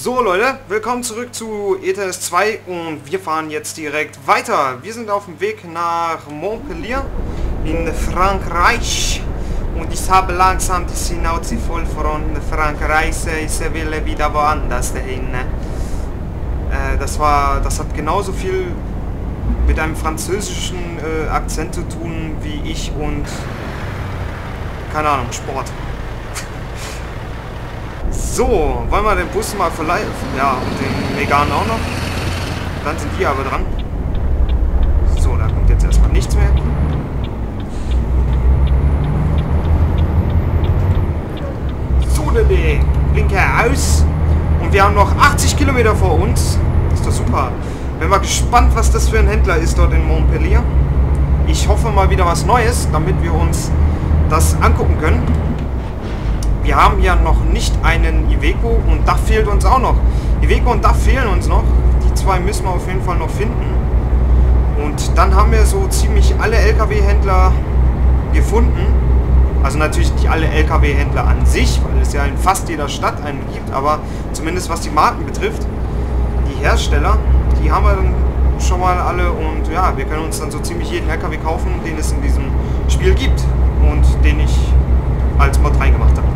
So Leute, willkommen zurück zu ETS 2 und wir fahren jetzt direkt weiter. Wir sind auf dem Weg nach Montpellier in Frankreich und ich habe langsam die Schnauze voll von Frankreich. Ich will wieder woanders dahin. Das hat genauso viel mit einem französischen Akzent zu tun wie ich und keine Ahnung, Sport. So, wollen wir den Bus mal verleihen? Ja, und den Megane auch noch. Dann sind die aber dran. So, da kommt jetzt erstmal nichts mehr. So, die Blinker aus. Und wir haben noch 80 Kilometer vor uns. Ist doch super. Bin mal gespannt, was das für ein Händler ist dort in Montpellier. Ich hoffe mal wieder was Neues, damit wir uns das angucken können. Wir haben ja noch nicht einen Iveco und DAF fehlt uns auch noch. Iveco und DAF fehlen uns noch. Die zwei müssen wir auf jeden Fall noch finden. Und dann haben wir so ziemlich alle LKW-Händler gefunden. Also natürlich nicht alle LKW-Händler an sich, weil es ja in fast jeder Stadt einen gibt. Aber zumindest was die Marken betrifft, die Hersteller, die haben wir dann schon mal alle. Und ja, wir können uns dann so ziemlich jeden LKW kaufen, den es in diesem Spiel gibt. Und den ich als Mod reingemacht habe.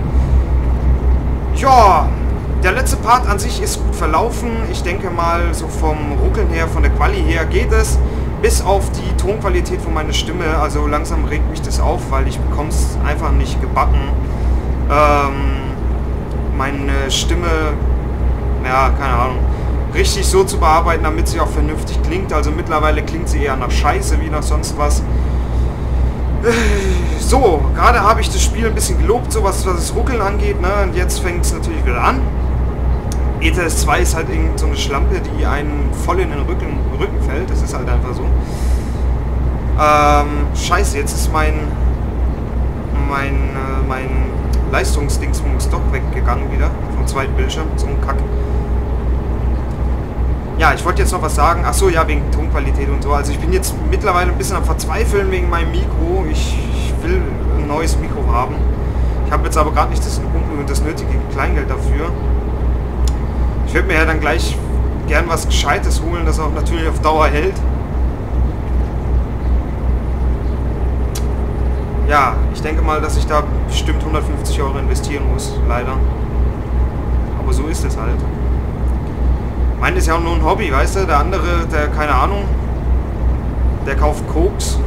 Ja, der letzte Part an sich ist gut verlaufen. Ich denke mal, so vom Ruckeln her, von der Quali her geht es. Bis auf die Tonqualität von meiner Stimme. Also langsam regt mich das auf, weil ich bekomme es einfach nicht gebacken. Meine Stimme, ja, keine Ahnung, richtig so zu bearbeiten, damit sie auch vernünftig klingt. Also mittlerweile klingt sie eher nach Scheiße wie nach sonst was. So, gerade habe ich das Spiel ein bisschen gelobt, so was das Ruckeln angeht, ne? Und jetzt fängt es natürlich wieder an. ETS 2 ist halt irgend so eine Schlampe, die einen voll in den Rücken fällt. Das ist halt einfach so. Scheiße, jetzt ist mein Leistungsdingsbums doch weggegangen wieder vom zweiten Bildschirm. So ein Kack. Ja, ich wollte jetzt noch was sagen. Ach so, ja, wegen Tonqualität und so. Also ich bin jetzt mittlerweile ein bisschen am Verzweifeln wegen meinem Mikro. Ich will ein neues Mikro haben. Ich habe jetzt aber gerade nicht das nötige Kleingeld dafür. Ich würde mir ja dann gleich gern was Gescheites holen, das auch natürlich auf Dauer hält. Ja, ich denke mal, dass ich da bestimmt 150 € investieren muss, leider. Aber so ist es halt. Mein ist ja auch nur ein Hobby, weißt du? Der andere, der, keine Ahnung, der kauft Koks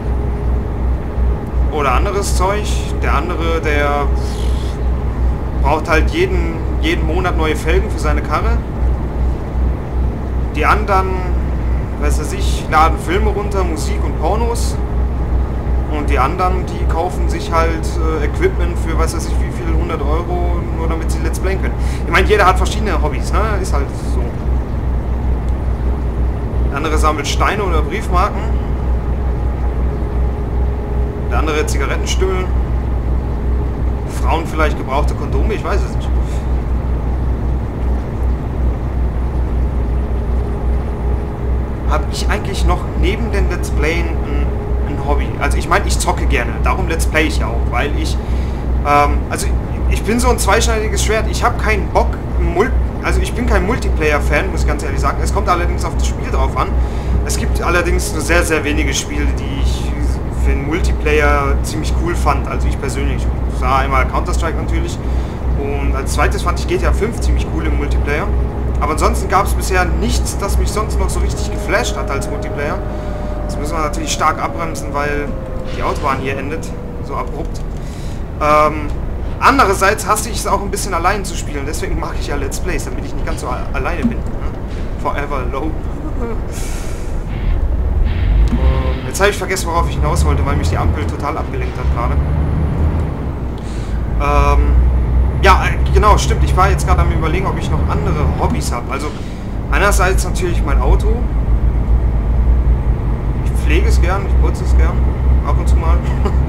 oder anderes Zeug. Der andere, der braucht halt jeden Monat neue Felgen für seine Karre. Die anderen, weiß ich, laden Filme runter, Musik und Pornos. Und die anderen, die kaufen sich halt Equipment für, weiß ich, wie viel, 100 €, nur damit sie Let's Playen können. Ich meine, jeder hat verschiedene Hobbys, ne? Ist halt so. Der andere sammelt Steine oder Briefmarken. Der andere Zigarettenstümmeln. Frauen vielleicht gebrauchte Kondome, ich weiß es nicht. Habe ich eigentlich noch neben den Let's Playen ein Hobby? Also ich meine, ich zocke gerne, darum Let's Play ich ja auch, weil ich, also ich bin so ein zweischneidiges Schwert, ich habe keinen Bock, also ich bin kein Multiplayer-Fan, muss ich ganz ehrlich sagen. Es kommt allerdings auf das Spiel drauf an. Es gibt allerdings nur sehr, sehr wenige Spiele, die ich für den Multiplayer ziemlich cool fand. Also ich persönlich. Ich sah einmal Counter-Strike natürlich. Und als zweites fand ich GTA 5 ziemlich cool im Multiplayer. Aber ansonsten gab es bisher nichts, das mich sonst noch so richtig geflasht hat als Multiplayer. Das müssen wir natürlich stark abbremsen, weil die Autobahn hier endet. So abrupt. Andererseits hasse ich es auch ein bisschen allein zu spielen, deswegen mache ich ja Let's Plays, damit ich nicht ganz so alleine bin. Forever low. Jetzt habe ich vergessen, worauf ich hinaus wollte, weil mich die Ampel total abgelenkt hat gerade. Ja, genau, stimmt. Ich war jetzt gerade am Überlegen, ob ich noch andere Hobbys habe. Also einerseits natürlich mein Auto. Ich pflege es gern, ich putze es gern, ab und zu mal.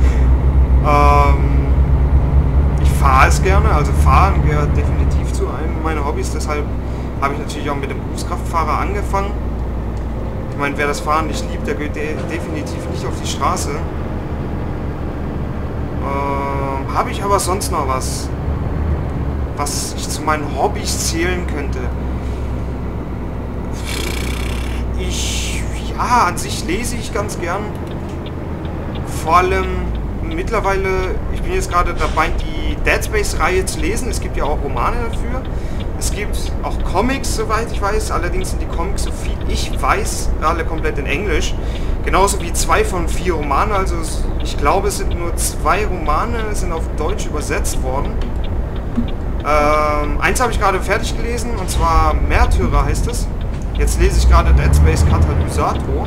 Ich fahre es gerne, also Fahren gehört definitiv zu einem meiner Hobbys, deshalb habe ich natürlich auch mit dem Berufskraftfahrer angefangen. Ich meine, wer das Fahren nicht liebt, der geht definitiv nicht auf die Straße. Habe ich aber sonst noch was? was ich zu meinen Hobbys zählen könnte. Ja, an sich lese ich ganz gern. Vor allem mittlerweile, ich bin jetzt gerade dabei, die Dead Space-Reihe zu lesen. Es gibt ja auch Romane dafür. Es gibt auch Comics, soweit ich weiß. Allerdings sind die Comics, so viel ich weiß, alle komplett in Englisch. Genauso wie 2 von 4 Romanen. Also ich glaube, es sind nur 2 Romane, sind auf Deutsch übersetzt worden. Eins habe ich gerade fertig gelesen, und zwar Märtyrer heißt es. Jetzt lese ich gerade Dead Space Katalysator.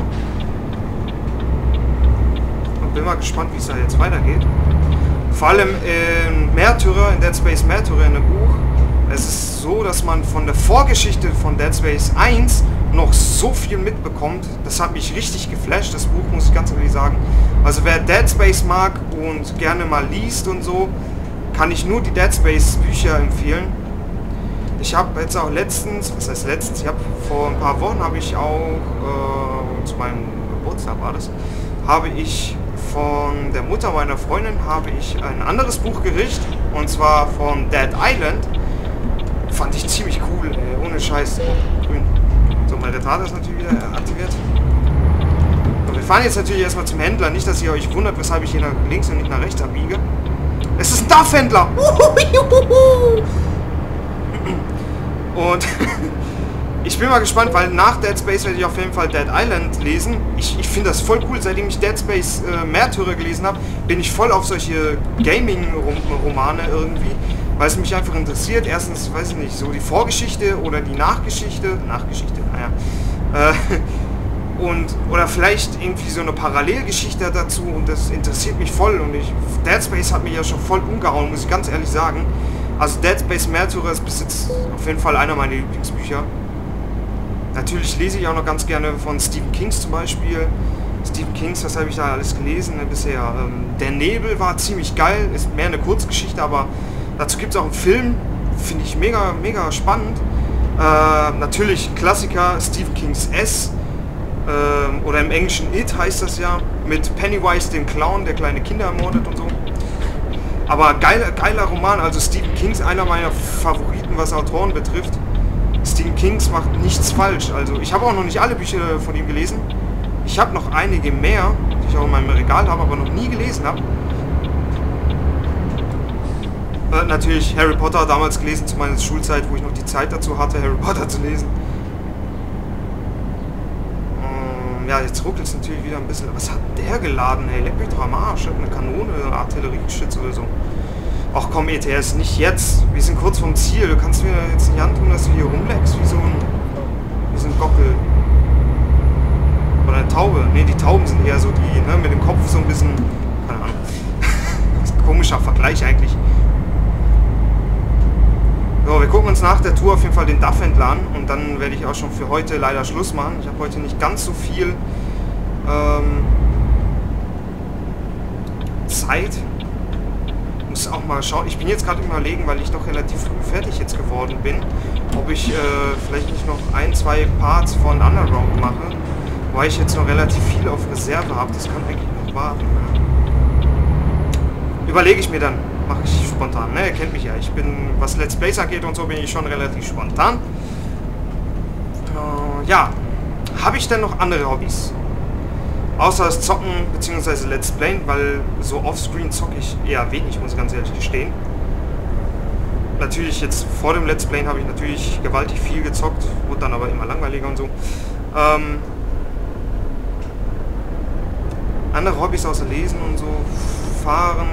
Und bin mal gespannt, wie es da jetzt weitergeht. Vor allem in Märtyrer, in Dead Space Märtyrer in dem Buch, es ist so, dass man von der Vorgeschichte von Dead Space 1 noch so viel mitbekommt. Das hat mich richtig geflasht, das Buch, muss ich ganz ehrlich sagen. Also wer Dead Space mag und gerne mal liest und so, kann ich nur die Dead Space Bücher empfehlen. Ich habe jetzt auch letztens, was heißt letztens, ich habe vor ein paar Wochen, habe ich auch, zu meinem Geburtstag war das, habe ich von der Mutter meiner Freundin habe ich ein anderes Buch gekriegt, und zwar von Dead Island. Fand ich ziemlich cool, ey, ohne Scheiß. Oh, grün. So, mein Retarder ist natürlich wieder aktiviert. So, wir fahren jetzt natürlich erstmal zum Händler, nicht, dass ihr euch wundert, weshalb ich hier nach links und nicht nach rechts abbiege. Es ist ein Duff-Händler! Und ich bin mal gespannt, weil nach Dead Space werde ich auf jeden Fall Dead Island lesen. Ich finde das voll cool. Seitdem ich Dead Space Märtyrer gelesen habe, bin ich voll auf solche Gaming-Romane irgendwie, weil es mich einfach interessiert. Erstens, weiß ich nicht, so die Vorgeschichte oder die Nachgeschichte, naja. Oder vielleicht irgendwie so eine Parallelgeschichte dazu, und das interessiert mich voll. Und Dead Space hat mich ja schon voll umgehauen, muss ich ganz ehrlich sagen. Also Dead Space Märtyrer ist bis jetzt auf jeden Fall einer meiner Lieblingsbücher. Natürlich lese ich auch noch ganz gerne von Stephen King zum Beispiel. Stephen King, was habe ich da alles gelesen bisher? Der Nebel war ziemlich geil, ist mehr eine Kurzgeschichte, aber dazu gibt es auch einen Film, finde ich mega, mega spannend. Natürlich Klassiker, Stephen Kings S, oder im Englischen It heißt das ja, mit Pennywise, dem Clown, der kleine Kinder ermordet und so. Aber geiler Roman, also Stephen King ist einer meiner Favoriten, was Autoren betrifft. Stephen King macht nichts falsch. Also ich habe auch noch nicht alle Bücher von ihm gelesen. Ich habe noch einige mehr, die ich auch in meinem Regal habe, aber noch nie gelesen habe. Natürlich Harry Potter damals gelesen zu meiner Schulzeit, wo ich noch die Zeit dazu hatte, Harry Potter zu lesen. Ja, jetzt ruckelt es natürlich wieder ein bisschen. Was hat der geladen? Hey, leck mich doch am Arsch. Eine Kanone, eine Artilleriegeschütz oder so. Ach komm, ETS, nicht jetzt. Wir sind kurz vom Ziel. Du kannst mir jetzt nicht antun, dass du hier rumleckst wie so ein Gockel. Oder eine Taube. Ne, die Tauben sind eher so die, ne, mit dem Kopf so ein bisschen... Keine Ahnung. Das ist ein komischer Vergleich eigentlich. So, wir gucken uns nach der Tour auf jeden Fall den Duff-Händler an, und dann werde ich auch schon für heute leider Schluss machen. Ich habe heute nicht ganz so viel Zeit. Muss auch mal schauen. Ich bin jetzt gerade überlegen, weil ich doch relativ früh fertig jetzt geworden bin, ob ich vielleicht nicht noch 1, 2 Parts von Underground mache, weil ich jetzt noch relativ viel auf Reserve habe. Das kann eigentlich noch warten. Überlege ich mir dann. Mache ich spontan, ne? Ihr kennt mich ja. Ich bin, was Let's Plays angeht und so, bin ich schon relativ spontan. Ja. Habe ich denn noch andere Hobbys? Außer das Zocken bzw. Let's Playen, weil so offscreen zocke ich eher wenig, muss ich ganz ehrlich gestehen. Natürlich jetzt vor dem Let's Playen habe ich natürlich gewaltig viel gezockt, wurde dann aber immer langweiliger und so. Andere Hobbys außer Lesen und so, Fahren,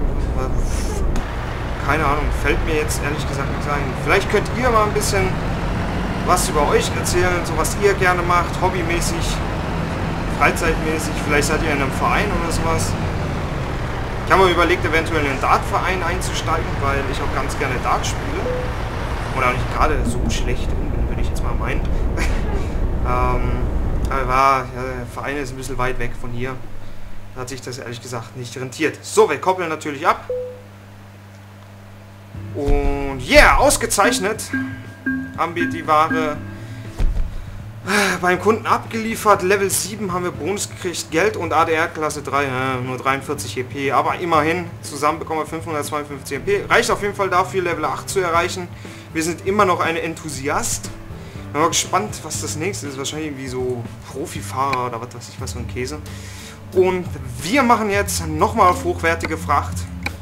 keine Ahnung, fällt mir jetzt ehrlich gesagt nicht ein. Vielleicht könnt ihr mal ein bisschen was über euch erzählen, so was ihr gerne macht, hobbymäßig, freizeitmäßig, vielleicht seid ihr in einem Verein oder sowas. Ich habe mir überlegt, eventuell in einen Dartverein einzusteigen, weil ich auch ganz gerne Dart spiele. Oder nicht gerade so schlecht bin, würde ich jetzt mal meinen. Aber ja, der Verein ist ein bisschen weit weg von hier. Da hat sich das ehrlich gesagt nicht rentiert. So, wir koppeln natürlich ab. Und yeah, ausgezeichnet haben wir die Ware Beim Kunden abgeliefert, Level 7 haben wir Bonus gekriegt, Geld und ADR Klasse 3, nur 43 EP, aber immerhin, zusammen bekommen wir 552 EP, reicht auf jeden Fall dafür, Level 8 zu erreichen. Wir sind immer noch ein Enthusiast. Bin mal gespannt, was das nächste ist, wahrscheinlich irgendwie so Profifahrer oder was weiß ich, was für ein Käse. Und wir machen jetzt nochmal auf hochwertige Fracht,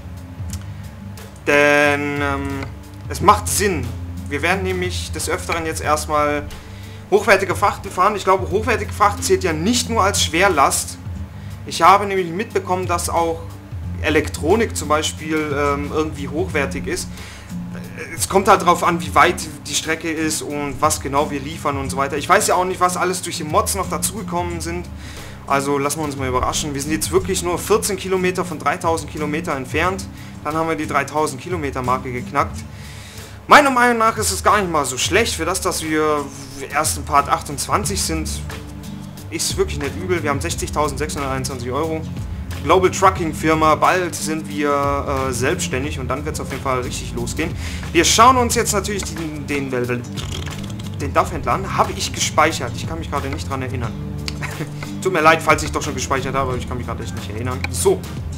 denn es macht Sinn. Wir werden nämlich des Öfteren jetzt erstmal hochwertige Frachten fahren. Ich glaube, hochwertige Fracht zählt ja nicht nur als Schwerlast. Ich habe nämlich mitbekommen, dass auch Elektronik zum Beispiel irgendwie hochwertig ist. Es kommt halt darauf an, wie weit die Strecke ist und was genau wir liefern und so weiter. Ich weiß ja auch nicht, was alles durch die Mods noch dazugekommen sind. Also lassen wir uns mal überraschen. Wir sind jetzt wirklich nur 14 Kilometer von 3000 Kilometer entfernt. Dann haben wir die 3000 Kilometer Marke geknackt. Meiner Meinung nach ist es gar nicht mal so schlecht. Für das, dass wir erst in Part 28 sind, ist es wirklich nicht übel. Wir haben 60.621 €. Global Trucking Firma, bald sind wir selbstständig und dann wird es auf jeden Fall richtig losgehen. Wir schauen uns jetzt natürlich den DAF-Händler an. Habe ich gespeichert? Ich kann mich gerade nicht dran erinnern. Tut mir leid, falls ich doch schon gespeichert habe, aber ich kann mich gerade echt nicht erinnern. So.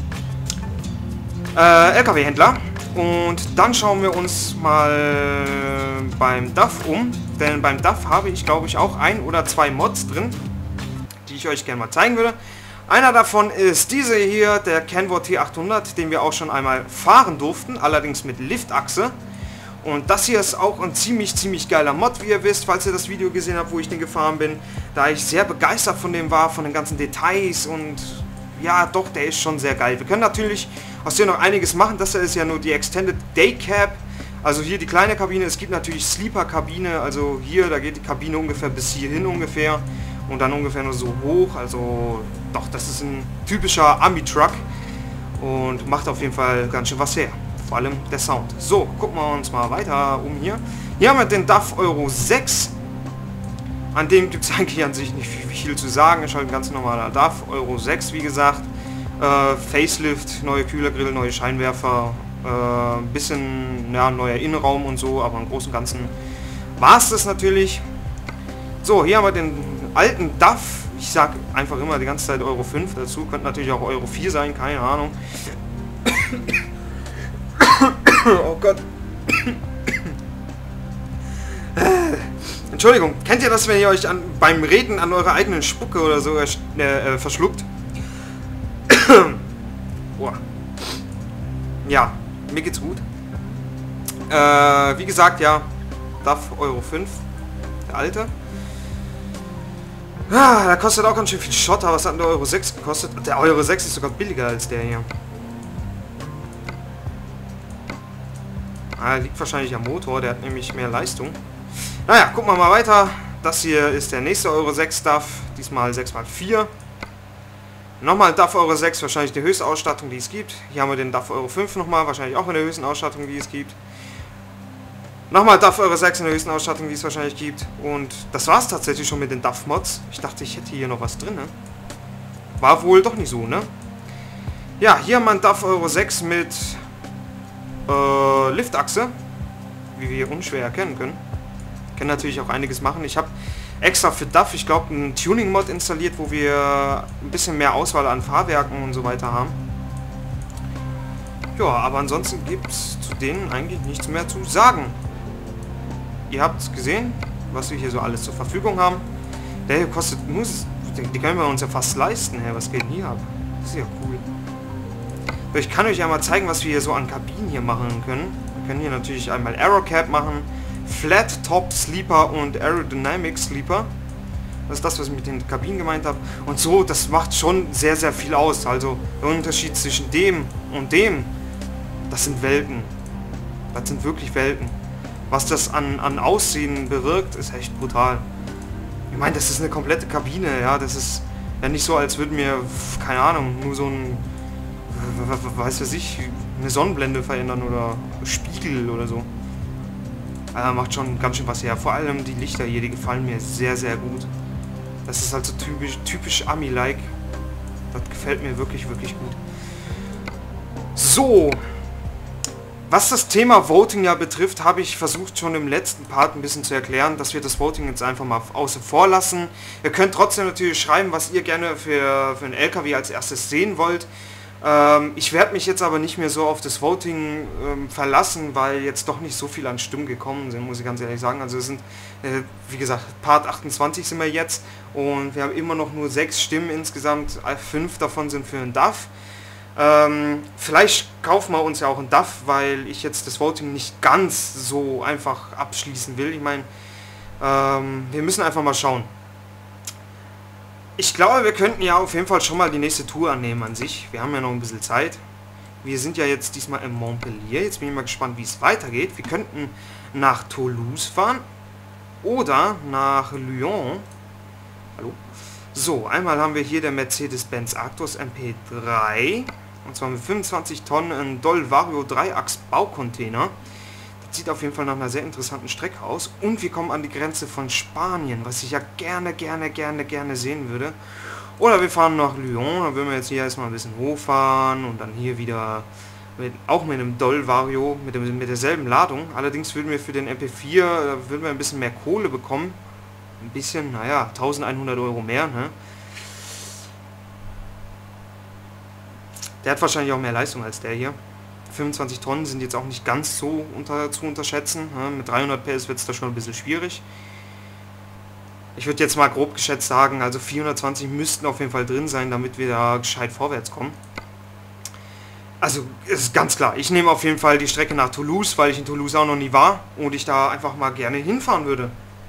LKW-Händler. Und dann schauen wir uns mal beim DAF um. Denn beim DAF habe ich, glaube ich, auch 1 oder 2 Mods drin, die ich euch gerne mal zeigen würde. Einer davon ist diese hier, der Canvor T800, den wir auch schon einmal fahren durften, allerdings mit Liftachse. Und das hier ist auch ein ziemlich geiler Mod, wie ihr wisst, falls ihr das Video gesehen habt, wo ich den gefahren bin. Da ich sehr begeistert von dem war, von den ganzen Details und ja, doch, der ist schon sehr geil. Wir können natürlich aus dem noch einiges machen. Das hier ist ja nur die Extended Day Cab. Also hier die kleine Kabine. Es gibt natürlich Sleeper-Kabine. Also hier, da geht die Kabine ungefähr bis hierhin ungefähr. Und dann ungefähr nur so hoch. Also doch, das ist ein typischer Ami-Truck. Und macht auf jeden Fall ganz schön was her. Vor allem der Sound. So, gucken wir uns mal weiter um hier. Hier haben wir den DAF Euro 6. An dem gibt es eigentlich an sich nicht viel zu sagen. Ist halt ein ganz normaler DAF, Euro 6 wie gesagt. Facelift, neue Kühlergrill, neue Scheinwerfer, bisschen ja, neuer Innenraum und so, aber im Großen und Ganzen war es das natürlich. So, hier haben wir den alten DAF. Ich sag einfach immer die ganze Zeit Euro 5 dazu. Könnte natürlich auch Euro 4 sein, keine Ahnung. Oh Gott. Entschuldigung, kennt ihr das, wenn ihr euch beim Reden an eurer eigenen Spucke oder so verschluckt? Boah. Ja, mir geht's gut. Wie gesagt, ja, DAF Euro 5, der alte. Ah, der kostet auch ganz schön viel Schotter. Was hat der Euro 6 gekostet? Der Euro 6 ist sogar billiger als der hier. Ah, liegt wahrscheinlich am Motor, der hat nämlich mehr Leistung. Naja, gucken wir mal weiter. Das hier ist der nächste Euro 6 DAF, diesmal 6x4. Nochmal DAF Euro 6, wahrscheinlich die höchste Ausstattung, die es gibt. Hier haben wir den DAF Euro 5 nochmal, wahrscheinlich auch in der höchsten Ausstattung, die es gibt. Nochmal DAF Euro 6 in der höchsten Ausstattung, die es wahrscheinlich gibt. Und das war es tatsächlich schon mit den DAF Mods. Ich dachte, ich hätte hier noch was drin, ne? War wohl doch nicht so, ne? Ja, hier haben wir einen DAF Euro 6 mit Liftachse, wie wir hier unschwer erkennen können. Können natürlich auch einiges machen. Ich habe extra für DAF, ich glaube, einen Tuning-Mod installiert, wo wir ein bisschen mehr Auswahl an Fahrwerken und so weiter haben. Ja, aber ansonsten gibt es zu denen eigentlich nichts mehr zu sagen. Ihr habt es gesehen, was wir hier so alles zur Verfügung haben. Der hier kostet nur, die können wir uns ja fast leisten. Hey, was geht denn hier ab? Das ist ja cool. Ich kann euch ja mal zeigen, was wir hier so an Kabinen hier machen können. Wir können hier natürlich einmal Aerocab machen, Flat Top Sleeper und Aerodynamic Sleeper. Das ist das, was ich mit den Kabinen gemeint habe. Und so, das macht schon sehr viel aus. Also der Unterschied zwischen dem und dem, das sind Welten. Das sind wirklich Welten. Was das an Aussehen bewirkt, ist echt brutal. Ich meine, das ist eine komplette Kabine, ja. Das ist ja nicht so, als würden wir, keine Ahnung, nur so ein, weiß ich, eine Sonnenblende verändern oder Spiegel oder so. Macht schon ganz schön was her. Vor allem die Lichter hier, die gefallen mir sehr gut. Das ist halt so typisch Ami-like. Das gefällt mir wirklich gut. So. Was das Thema Voting ja betrifft, habe ich versucht schon im letzten Part ein bisschen zu erklären, dass wir das Voting jetzt einfach mal außen vor lassen. Ihr könnt trotzdem natürlich schreiben, was ihr gerne für einen LKW als erstes sehen wollt. Ich werde mich jetzt aber nicht mehr so auf das Voting verlassen, weil jetzt doch nicht so viel an Stimmen gekommen sind, muss ich ganz ehrlich sagen. Also es sind, wie gesagt, Part 28 sind wir jetzt und wir haben immer noch nur 6 Stimmen insgesamt, 5 davon sind für einen DAF. Vielleicht kaufen wir uns ja auch einen DAF, weil ich jetzt das Voting nicht ganz so einfach abschließen will. Ich meine, wir müssen einfach mal schauen. Ich glaube, wir könnten ja auf jeden Fall schon mal die nächste Tour annehmen an sich. Wir haben ja noch ein bisschen Zeit. Wir sind ja jetzt diesmal in Montpellier. Jetzt bin ich mal gespannt, wie es weitergeht. Wir könnten nach Toulouse fahren oder nach Lyon. Hallo? So, einmal haben wir hier der Mercedes-Benz Actros MP3. Und zwar mit 25 Tonnen ein Dol Vario 3-Achs Baucontainer. Das sieht auf jeden Fall nach einer sehr interessanten Strecke aus. Und wir kommen an die Grenze von Spanien, was ich ja gerne sehen würde. Oder wir fahren nach Lyon, dann würden wir jetzt hier erstmal ein bisschen hochfahren und dann hier wieder auch mit einem Dol Vario, mit derselben Ladung. Allerdings würden wir für den MP4 würden wir ein bisschen mehr Kohle bekommen. Ein bisschen, naja, 1100 Euro mehr, ne? Der hat wahrscheinlich auch mehr Leistung als der hier. 25 Tonnen sind jetzt auch nicht ganz so zu unterschätzen. Ne? Mit 300 PS wird es da schon ein bisschen schwierig. Ich würde jetzt mal grob geschätzt sagen, also 420 müssten auf jeden Fall drin sein, damit wir da gescheit vorwärts kommen. Also, es ist ganz klar, ich nehme auf jeden Fall die Strecke nach Toulouse, weil ich in Toulouse auch noch nie war und ich da einfach mal gerne hinfahren würde.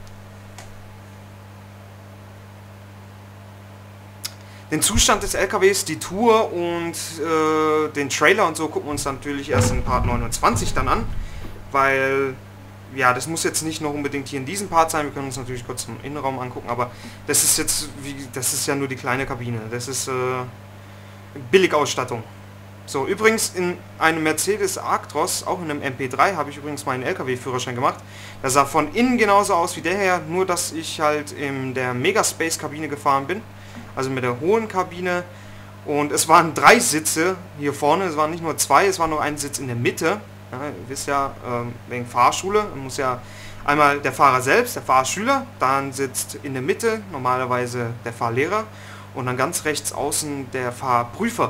Den Zustand des LKWs, die Tour und den Trailer und so gucken wir uns dann natürlich erst in Part 29 dann an, weil, ja, das muss jetzt nicht noch unbedingt hier in diesem Part sein, wir können uns natürlich kurz den Innenraum angucken, aber das ist jetzt, das ist ja nur die kleine Kabine, das ist Billigausstattung. So, übrigens in einem Mercedes Actros, auch in einem MP3, habe ich übrigens meinen LKW-Führerschein gemacht. Der sah von innen genauso aus wie der her, nur dass ich halt in der Megaspace-Kabine gefahren bin. Also mit der hohen Kabine, und es waren 3 Sitze hier vorne, es waren nicht nur 2, es war nur ein Sitz in der Mitte. Ja, ihr wisst ja, wegen Fahrschule, muss ja einmal der Fahrer selbst, der Fahrschüler, dann sitzt in der Mitte normalerweise der Fahrlehrer und dann ganz rechts außen der Fahrprüfer.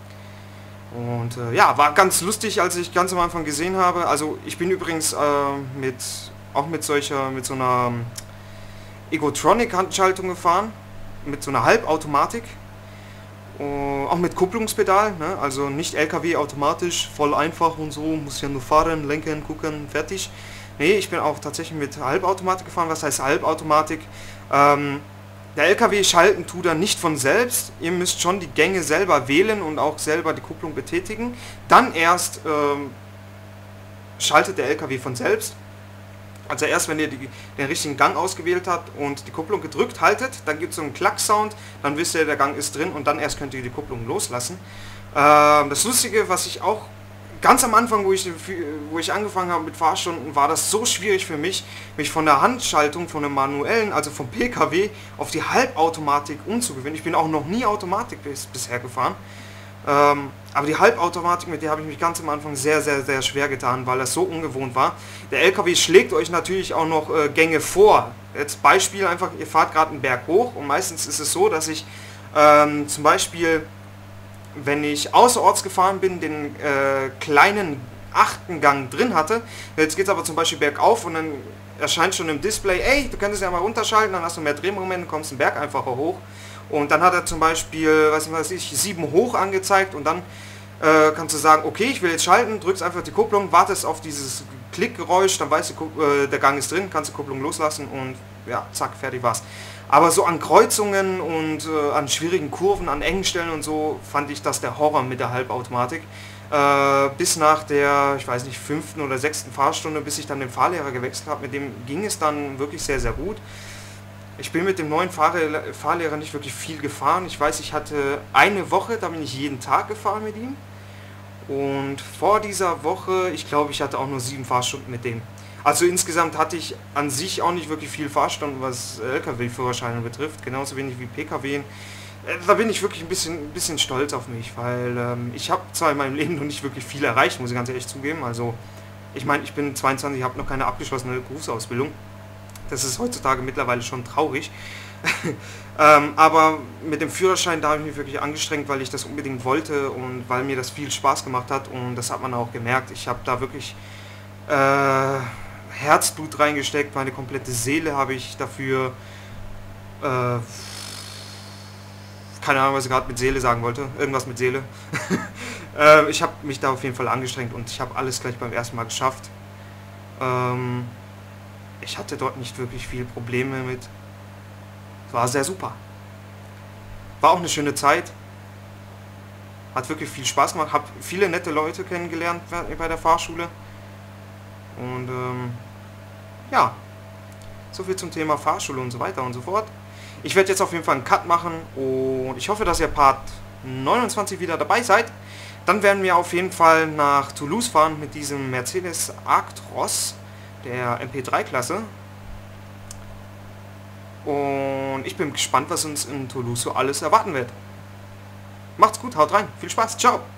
Und ja, war ganz lustig, als ich ganz am Anfang gesehen habe. Also ich bin übrigens mit so einer Egotronic-Handschaltung gefahren, mit so einer Halbautomatik, auch mit Kupplungspedal, ne? Also nicht LKW automatisch, voll einfach und so, muss ja nur fahren, lenken, gucken, fertig. Nee, ich bin auch tatsächlich mit Halbautomatik gefahren. Was heißt Halbautomatik? Der LKW schalten tut er nicht von selbst, ihr müsst schon die Gänge selber wählen und auch selber die Kupplung betätigen. Dann erst schaltet der LKW von selbst. Also erst wenn ihr den richtigen Gang ausgewählt habt und die Kupplung gedrückt haltet, dann gibt es so einen Klack-Sound, dann wisst ihr, der Gang ist drin und dann erst könnt ihr die Kupplung loslassen. Das Lustige, was ich auch ganz am Anfang, wo ich angefangen habe mit Fahrstunden, war das so schwierig für mich, mich von der Handschaltung, von der manuellen, also vom PKW, auf die Halbautomatik umzugewöhnen. Ich bin auch noch nie Automatik bisher gefahren. Aber die Halbautomatik, mit der habe ich mich ganz am Anfang sehr schwer getan, weil das so ungewohnt war. Der LKW schlägt euch natürlich auch noch Gänge vor. Jetzt Beispiel einfach, ihr fahrt gerade einen Berg hoch und meistens ist es so, dass ich zum Beispiel, wenn ich außerorts gefahren bin, den kleinen 8. Gang drin hatte. Jetzt geht es aber zum Beispiel bergauf und dann erscheint schon im Display, ey, du könntest ja mal runterschalten, dann hast du mehr Drehmoment, kommst den Berg einfacher hoch. Und dann hat er zum Beispiel, weiß ich, 7 hoch angezeigt und dann kannst du sagen, okay, ich will jetzt schalten, drückst einfach die Kupplung, wartest auf dieses Klickgeräusch, dann weißt du, der Gang ist drin, kannst die Kupplung loslassen und ja, zack, fertig war's. Aber so an Kreuzungen und an schwierigen Kurven, an engen Stellen und so, fand ich das der Horror mit der Halbautomatik. Bis nach der, ich weiß nicht, 5. oder 6. Fahrstunde, bis ich dann den Fahrlehrer gewechselt habe, mit dem ging es dann wirklich sehr gut. Ich bin mit dem neuen Fahrlehrer nicht wirklich viel gefahren. Ich weiß, ich hatte eine Woche, da bin ich jeden Tag gefahren mit ihm. Und vor dieser Woche, ich glaube, ich hatte auch nur 7 Fahrstunden mit dem. Also insgesamt hatte ich an sich auch nicht wirklich viel Fahrstunden, was LKW-Führerscheine betrifft. Genauso wenig wie PKW. Da bin ich wirklich ein bisschen stolz auf mich, weil ich habe zwar in meinem Leben noch nicht wirklich viel erreicht, muss ich ganz ehrlich zugeben. Also ich meine, ich bin 22, habe noch keine abgeschlossene Berufsausbildung. Das ist heutzutage mittlerweile schon traurig. Aber mit dem Führerschein, da habe ich mich wirklich angestrengt, weil ich das unbedingt wollte und weil mir das viel Spaß gemacht hat, und das hat man auch gemerkt. Ich habe da wirklich Herzblut reingesteckt, meine komplette Seele habe ich dafür, keine Ahnung, was ich gerade mit Seele sagen wollte, irgendwas mit Seele. Ich habe mich da auf jeden Fall angestrengt und ich habe alles gleich beim ersten Mal geschafft. Ich hatte dort nicht wirklich viele Probleme mit. War sehr super. War auch eine schöne Zeit. Hat wirklich viel Spaß gemacht. Habe viele nette Leute kennengelernt bei der Fahrschule. Und ja, so viel zum Thema Fahrschule und so weiter und so fort. Ich werde jetzt auf jeden Fall einen Cut machen und ich hoffe, dass ihr Part 29 wieder dabei seid. Dann werden wir auf jeden Fall nach Toulouse fahren mit diesem Mercedes Actros, der MP3-Klasse. Und ich bin gespannt, was uns in Toulouse so alles erwarten wird. Macht's gut, haut rein, viel Spaß, ciao!